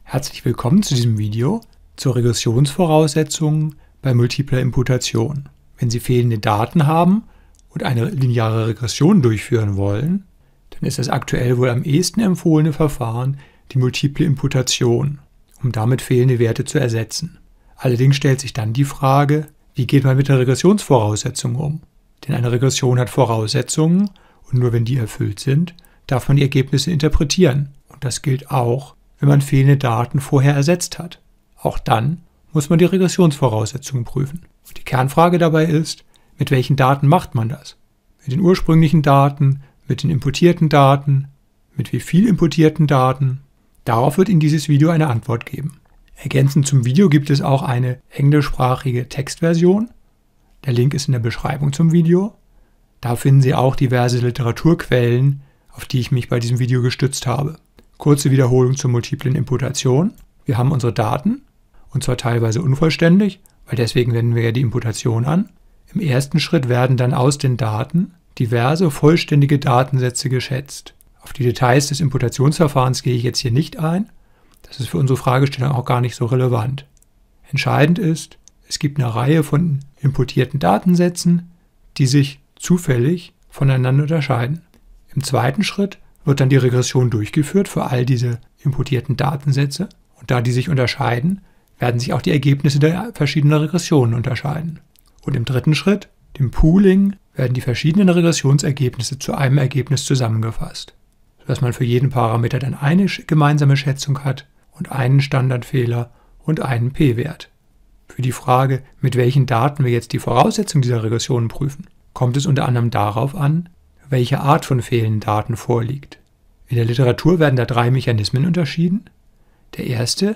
Herzlich willkommen zu diesem Video zur Regressionsvoraussetzungen bei multipler Imputation. Wenn Sie fehlende Daten haben und eine lineare Regression durchführen wollen, dann ist das aktuell wohl am ehesten empfohlene Verfahren die multiple Imputation, um damit fehlende Werte zu ersetzen. Allerdings stellt sich dann die Frage, wie geht man mit der Regressionsvoraussetzung um? Denn eine Regression hat Voraussetzungen und nur wenn die erfüllt sind, darf man die Ergebnisse interpretieren. Und das gilt auch, wenn man fehlende Daten vorher ersetzt hat. Auch dann muss man die Regressionsvoraussetzungen prüfen. Und die Kernfrage dabei ist, mit welchen Daten macht man das? Mit den ursprünglichen Daten, mit den importierten Daten, mit wie viel importierten Daten? Darauf wird Ihnen dieses Video eine Antwort geben. Ergänzend zum Video gibt es auch eine englischsprachige Textversion. Der Link ist in der Beschreibung zum Video. Da finden Sie auch diverse Literaturquellen, auf die ich mich bei diesem Video gestützt habe. Kurze Wiederholung zur multiplen Imputation. Wir haben unsere Daten, und zwar teilweise unvollständig, weil deswegen wenden wir ja die Imputation an. Im ersten Schritt werden dann aus den Daten diverse vollständige Datensätze geschätzt. Auf die Details des Imputationsverfahrens gehe ich jetzt hier nicht ein. Das ist für unsere Fragestellung auch gar nicht so relevant. Entscheidend ist, es gibt eine Reihe von imputierten Datensätzen, die sich zufällig voneinander unterscheiden. Im zweiten Schritt wird dann die Regression durchgeführt für all diese importierten Datensätze. Und da die sich unterscheiden, werden sich auch die Ergebnisse der verschiedenen Regressionen unterscheiden. Und im dritten Schritt, dem Pooling, werden die verschiedenen Regressionsergebnisse zu einem Ergebnis zusammengefasst, sodass man für jeden Parameter dann eine gemeinsame Schätzung hat und einen Standardfehler und einen p-Wert. Für die Frage, mit welchen Daten wir jetzt die Voraussetzung dieser Regressionen prüfen, kommt es unter anderem darauf an, welche Art von fehlenden Daten vorliegt. In der Literatur werden da 3 Mechanismen unterschieden. Der erste,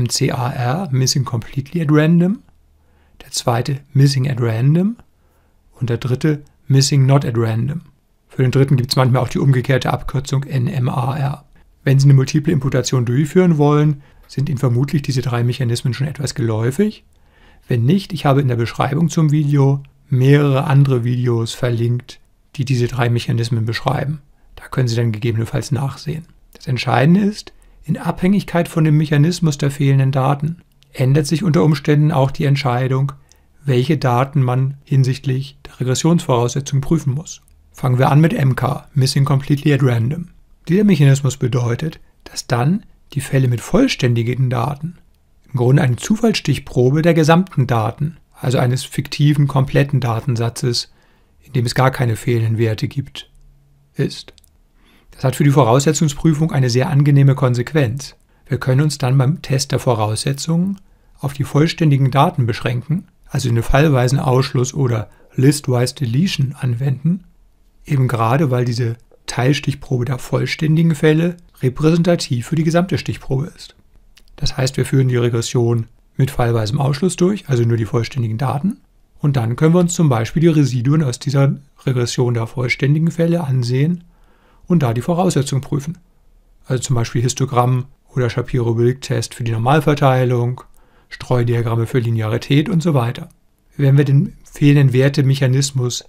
MCAR, Missing Completely at Random, der zweite, Missing at Random und der dritte, Missing Not at Random. Für den dritten gibt es manchmal auch die umgekehrte Abkürzung NMAR. Wenn Sie eine multiple Imputation durchführen wollen, sind Ihnen vermutlich diese 3 Mechanismen schon etwas geläufig. Wenn nicht, ich habe in der Beschreibung zum Video mehrere andere Videos verlinkt, die diese 3 Mechanismen beschreiben. Da können Sie dann gegebenenfalls nachsehen. Das Entscheidende ist, in Abhängigkeit von dem Mechanismus der fehlenden Daten ändert sich unter Umständen auch die Entscheidung, welche Daten man hinsichtlich der Regressionsvoraussetzung prüfen muss. Fangen wir an mit MK, Missing Completely at Random. Dieser Mechanismus bedeutet, dass dann die Fälle mit vollständigen Daten im Grunde eine Zufallsstichprobe der gesamten Daten, also eines fiktiven, kompletten Datensatzes, in dem es gar keine fehlenden Werte gibt, ist. Das hat für die Voraussetzungsprüfung eine sehr angenehme Konsequenz. Wir können uns dann beim Test der Voraussetzungen auf die vollständigen Daten beschränken, also eine fallweisen Ausschluss oder Listwise Deletion anwenden, eben gerade weil diese Teilstichprobe der vollständigen Fälle repräsentativ für die gesamte Stichprobe ist. Das heißt, wir führen die Regression mit fallweisem Ausschluss durch, also nur die vollständigen Daten. Und dann können wir uns zum Beispiel die Residuen aus dieser Regression der vollständigen Fälle ansehen und da die Voraussetzung prüfen. Also zum Beispiel Histogramm oder Shapiro-Wilk-Test für die Normalverteilung, Streudiagramme für Linearität und so weiter. Wenn wir den fehlenden Wertemechanismus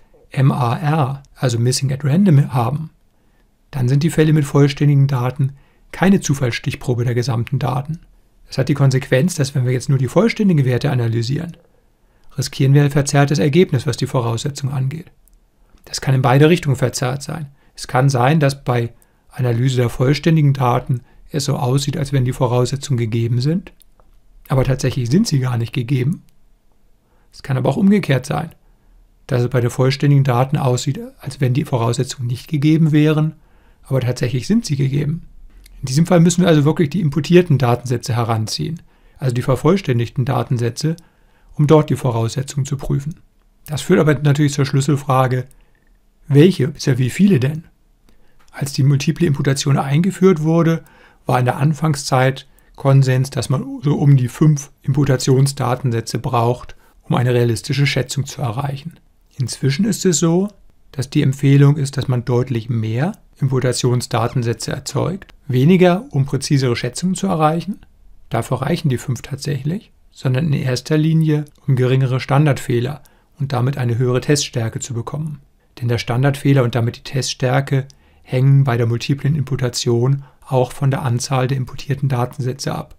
MAR, also Missing at Random, haben, dann sind die Fälle mit vollständigen Daten keine Zufallsstichprobe der gesamten Daten. Das hat die Konsequenz, dass wenn wir jetzt nur die vollständigen Werte analysieren, riskieren wir ein verzerrtes Ergebnis, was die Voraussetzung angeht. Das kann in beide Richtungen verzerrt sein. Es kann sein, dass bei Analyse der vollständigen Daten es so aussieht, als wenn die Voraussetzungen gegeben sind, aber tatsächlich sind sie gar nicht gegeben. Es kann aber auch umgekehrt sein, dass es bei den vollständigen Daten aussieht, als wenn die Voraussetzungen nicht gegeben wären, aber tatsächlich sind sie gegeben. In diesem Fall müssen wir also wirklich die imputierten Datensätze heranziehen, also die vervollständigten Datensätze, um dort die Voraussetzungen zu prüfen. Das führt aber natürlich zur Schlüsselfrage, welche, bzw. wie viele denn? Als die multiple Imputation eingeführt wurde, war in der Anfangszeit Konsens, dass man so um die 5 Imputationsdatensätze braucht, um eine realistische Schätzung zu erreichen. Inzwischen ist es so, dass die Empfehlung ist, dass man deutlich mehr Imputationsdatensätze erzeugt, weniger, um präzisere Schätzungen zu erreichen, dafür reichen die 5 tatsächlich, sondern in erster Linie, um geringere Standardfehler und damit eine höhere Teststärke zu bekommen. Denn der Standardfehler und damit die Teststärke hängen bei der multiplen Imputation auch von der Anzahl der imputierten Datensätze ab.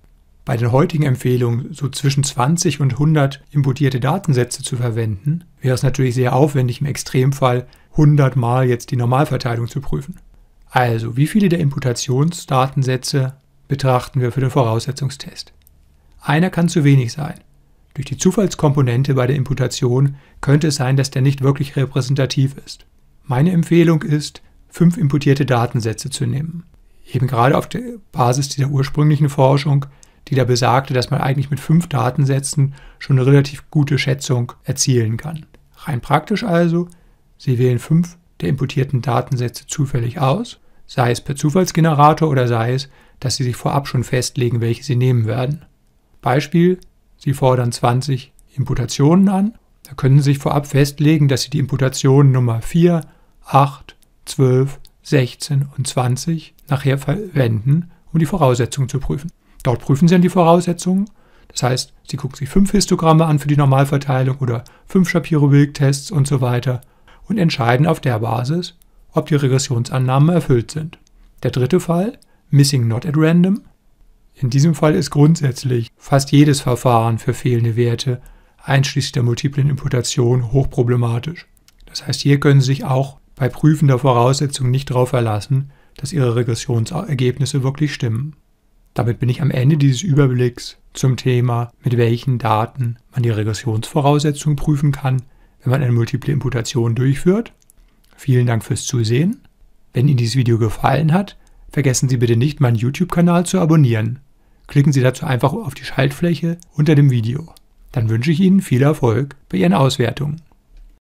bei den heutigen Empfehlungen so zwischen 20 und 100 importierte Datensätze zu verwenden, wäre es natürlich sehr aufwendig, im Extremfall 100 Mal jetzt die Normalverteilung zu prüfen. Also, wie viele der Imputationsdatensätze betrachten wir für den Voraussetzungstest? Einer kann zu wenig sein. Durch die Zufallskomponente bei der Imputation könnte es sein, dass der nicht wirklich repräsentativ ist. Meine Empfehlung ist, 5 importierte Datensätze zu nehmen. Eben gerade auf der Basis dieser ursprünglichen Forschung, die da besagte, dass man eigentlich mit 5 Datensätzen schon eine relativ gute Schätzung erzielen kann. Rein praktisch also, Sie wählen 5 der importierten Datensätze zufällig aus, sei es per Zufallsgenerator oder sei es, dass Sie sich vorab schon festlegen, welche Sie nehmen werden. Beispiel, Sie fordern 20 Imputationen an, da können Sie sich vorab festlegen, dass Sie die Imputationen Nummer 4, 8, 12, 16 und 20 nachher verwenden, um die Voraussetzungen zu prüfen. Dort prüfen Sie dann die Voraussetzungen, das heißt, Sie gucken sich 5 Histogramme an für die Normalverteilung oder 5 Shapiro-Wilk-Tests und so weiter und entscheiden auf der Basis, ob die Regressionsannahmen erfüllt sind. Der dritte Fall, Missing Not at Random. In diesem Fall ist grundsätzlich fast jedes Verfahren für fehlende Werte, einschließlich der multiplen Imputation, hochproblematisch. Das heißt, hier können Sie sich auch bei Prüfen der Voraussetzungen nicht darauf verlassen, dass Ihre Regressionsergebnisse wirklich stimmen. Damit bin ich am Ende dieses Überblicks zum Thema, mit welchen Daten man die Regressionsvoraussetzungen prüfen kann, wenn man eine multiple Imputation durchführt. Vielen Dank fürs Zusehen. Wenn Ihnen dieses Video gefallen hat, vergessen Sie bitte nicht, meinen YouTube-Kanal zu abonnieren. Klicken Sie dazu einfach auf die Schaltfläche unter dem Video. Dann wünsche ich Ihnen viel Erfolg bei Ihren Auswertungen.